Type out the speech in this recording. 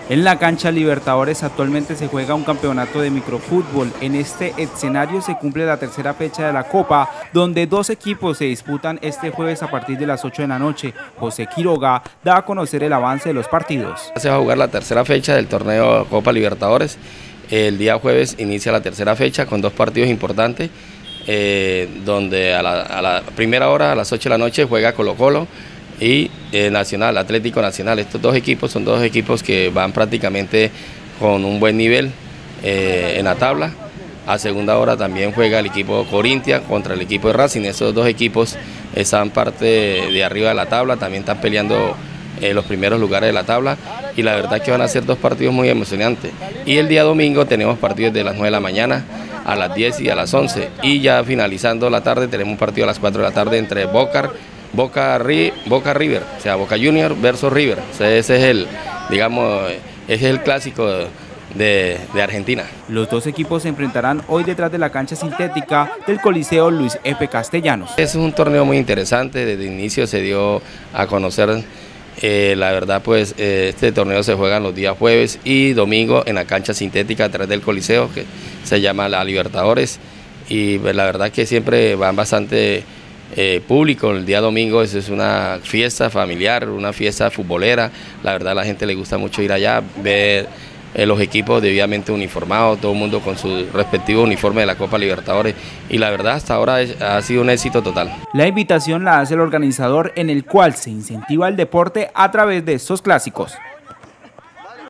En la cancha Libertadores actualmente se juega un campeonato de microfútbol. En este escenario se cumple la tercera fecha de la Copa, donde dos equipos se disputan este jueves a partir de las 8 de la noche. José Quiroga da a conocer el avance de los partidos. Se va a jugar la tercera fecha del torneo Copa Libertadores. El día jueves inicia la tercera fecha con dos partidos importantes, donde a la primera hora, a las 8 de la noche, juega Colo-Colo y Nacional, Atlético Nacional. Estos dos equipos son dos equipos que van prácticamente con un buen nivel en la tabla. A segunda hora también juega el equipo Corinthians contra el equipo de Racing. Esos dos equipos están parte de arriba de la tabla, también están peleando los primeros lugares de la tabla, y la verdad es que van a ser dos partidos muy emocionantes. Y el día domingo tenemos partidos de las 9 de la mañana, a las 10 y a las 11, y ya finalizando la tarde tenemos un partido a las 4 de la tarde entre Boca River, o sea, Boca Junior versus River. O sea, ese es el clásico de Argentina. Los dos equipos se enfrentarán hoy detrás de la cancha sintética del Coliseo Luis F. Castellanos. Es un torneo muy interesante, desde el inicio se dio a conocer, la verdad pues este torneo se juega los días jueves y domingo en la cancha sintética detrás del Coliseo, que se llama la Libertadores, y pues, la verdad que siempre van bastante público. El día domingo es una fiesta familiar, una fiesta futbolera. La verdad a la gente le gusta mucho ir allá, ver los equipos debidamente uniformados, todo el mundo con su respectivo uniforme de la Copa Libertadores, y la verdad hasta ahora ha sido un éxito total. La invitación la hace el organizador, en el cual se incentiva el deporte a través de estos clásicos.